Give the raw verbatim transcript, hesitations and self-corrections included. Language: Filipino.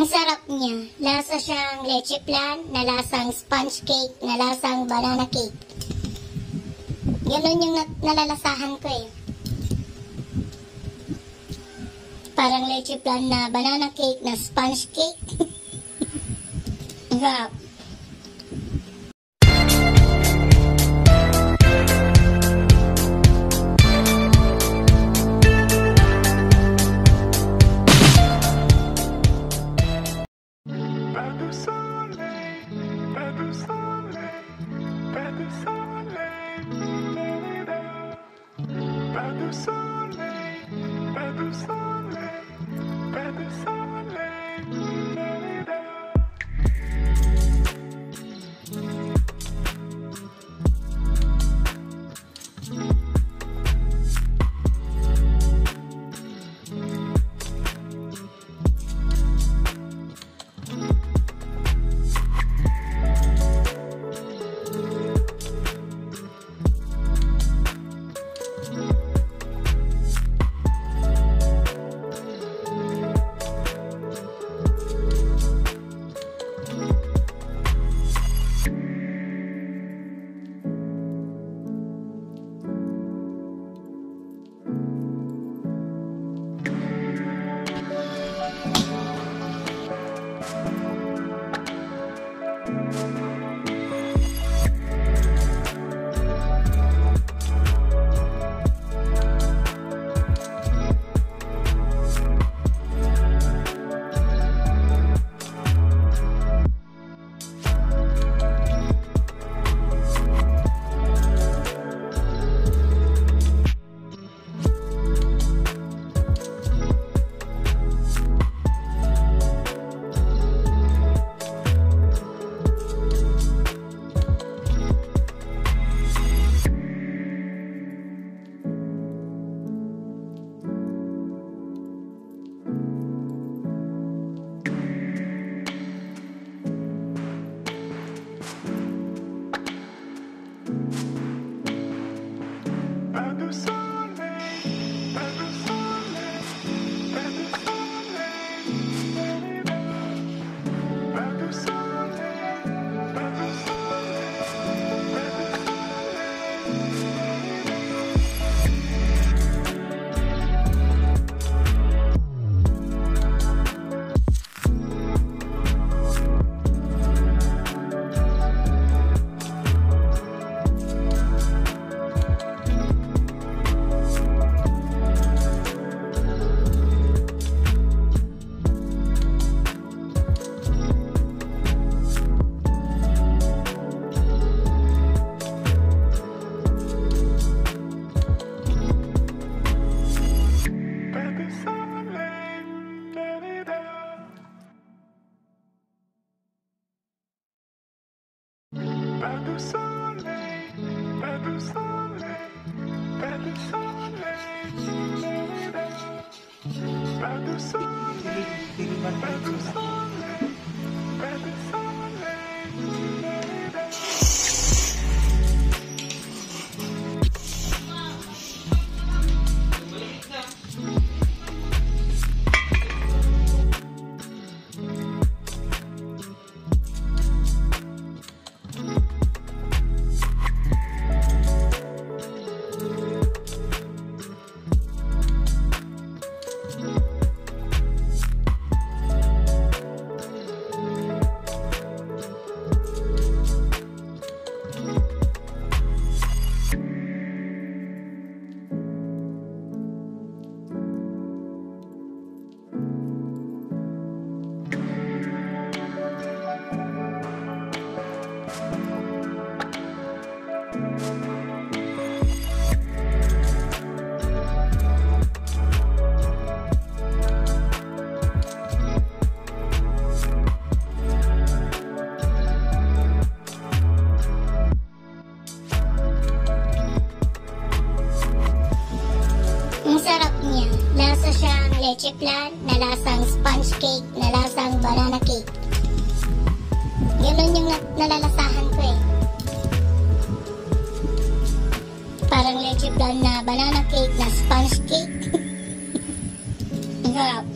Ang sarap niya. Lasa siyang leche flan, na lasang sponge cake, na lasang banana cake. Ganun yung na nalalasahan ko eh. Parang leche flan na banana cake na sponge cake. Wow. leche flan, na lasang sponge cake, na lasang banana cake. Ganun yung na nalalasahan ko eh. Parang leche flan na banana cake na sponge cake. Ang harap.